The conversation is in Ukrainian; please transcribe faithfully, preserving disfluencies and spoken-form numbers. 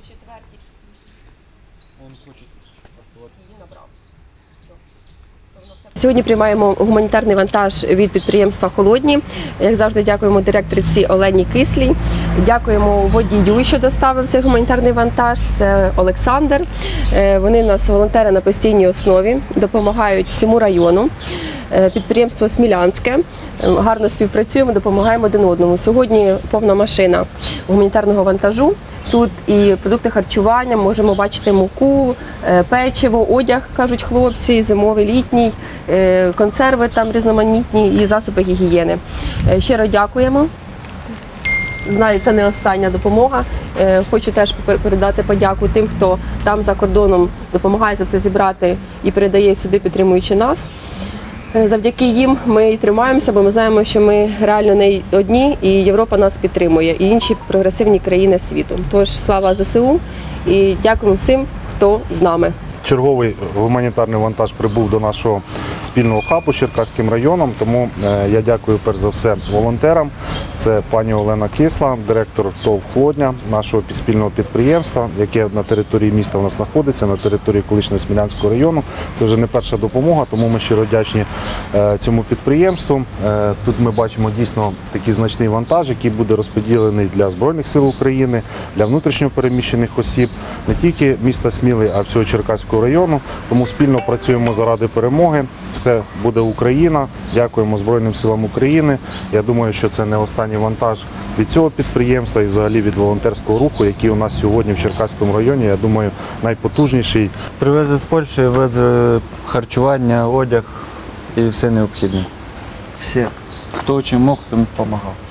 четвертій. Он хоче Її набрав. Сьогодні приймаємо гуманітарний вантаж від підприємства «Холодні». Як завжди, дякуємо директорці Олені Кислій. Дякуємо водію, що доставив цей гуманітарний вантаж. Це Олександр. Вони у нас волонтери на постійній основі, допомагають всьому району. Підприємство «Смілянське». Гарно співпрацюємо, допомагаємо один одному. Сьогодні повна машина гуманітарного вантажу. Тут і продукти харчування, можемо бачити муку, печиво, одяг, кажуть хлопці, зимовий, літній, консерви там різноманітні і засоби гігієни. Щиро дякуємо. Знаю, це не остання допомога. Хочу теж передати подяку тим, хто там за кордоном допомагає це все зібрати і передає сюди, підтримуючи нас. Завдяки їм ми і тримаємося, бо ми знаємо, що ми реально не одні, і Європа нас підтримує, і інші прогресивні країни світу. Тож слава зе се у і дякуємо всім, хто з нами. Черговий гуманітарний вантаж прибув до нашого спільного хабу з Черкаським районом, тому я дякую перш за все волонтерам. Це пані Олена Кисла, директор ТОВ «Холодня», нашого спільного підприємства, яке на території міста у нас знаходиться, на території колишнього Смілянського району. Це вже не перша допомога, тому ми щиро вдячні цьому підприємству. Тут ми бачимо дійсно такий значний вантаж, який буде розподілений для Збройних сил України, для внутрішньо переміщених осіб, не тільки міста Сміли, а всього Черкаського району. Тому спільно працюємо заради перемоги. Все буде Україна. Дякуємо Збройним силам України. Я думаю, що це не останній вантаж від цього підприємства і взагалі від волонтерського руху, який у нас сьогодні в Черкаському районі, я думаю, найпотужніший. Привезли з Польщі, везли харчування, одяг і все необхідне. Всі, хто чим мог, тим допомагав.